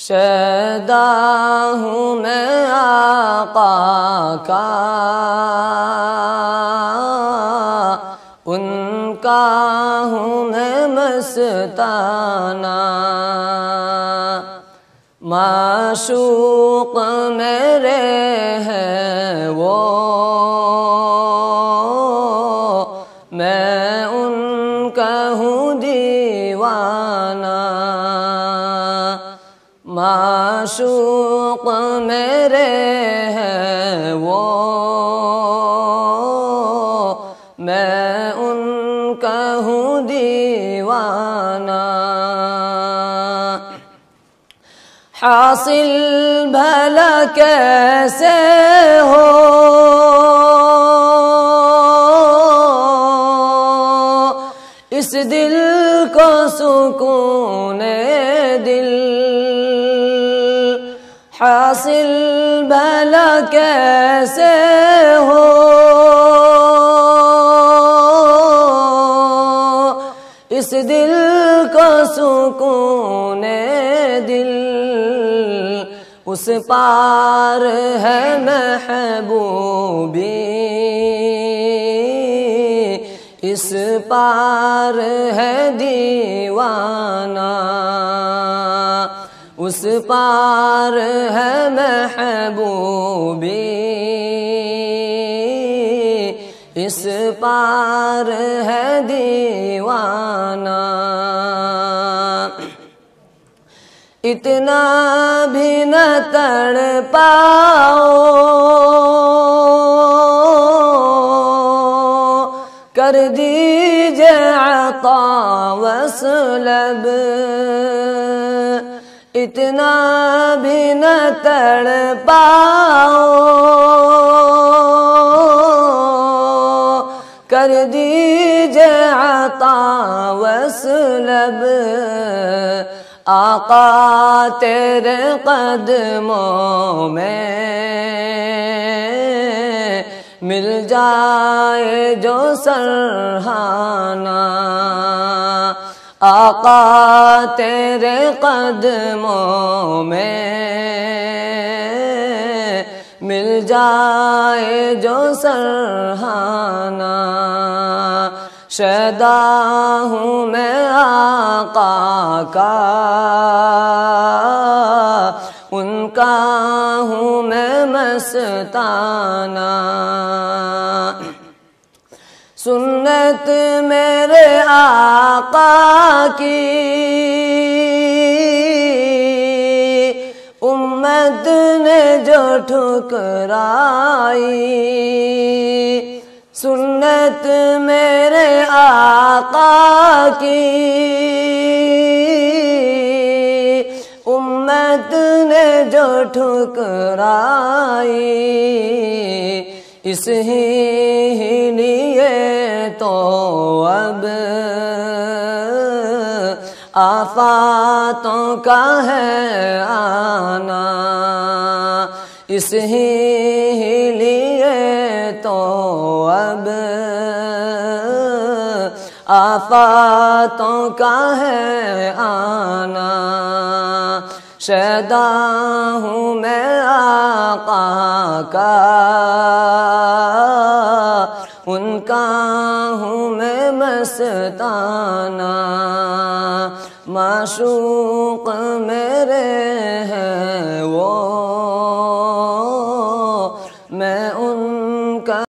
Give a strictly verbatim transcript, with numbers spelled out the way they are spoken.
شیدا ہوں میں آقا کا، ان کا ہوں میں مستانہ، معشوق میرے ہیں وہ، میں ان کا ہوں دیوانہ، معشوق میرے ہیں وہ، میں ان کا ہوں دیوانہ۔ حاصل بھلا کیسے ہو اس دل کو سکون دل، حاصل بھلا کیسے ہو اس دل کو سکون دل، اس پار ہے محبوبی، اس پار ہے دیوانہ، اس پار ہے محبوبی، اس پار ہے دیوانہ۔ اتنا بھی نہ تڑ پاؤ کر دیجئے عطا وصلب، اتنا بھی نہ تڑ پاؤ کر دیجئے عطا وصلب، آقا تیرے قدموں میں مل جائے جو سرہانہ، آقا تیرے قدموں میں مل جائے جو سرہانہ، شیدا ہوں میں آقا کا، ان کا ہوں میں مستانہ، سنت میرے آقا کی امت نے جو ٹھکرائی، سنت میرے آقا کی امت نے جو ٹھکرائی، اس ہی لیے تو اب آفاتوں کا ہے آنا، اس ہی لیے تو اب آفاتوں کا ہے آنا، شیدا ہوں میں آقا کا، ان کا ہوں میں مستانہ، معشوق میرے ہیں وہ، میں ان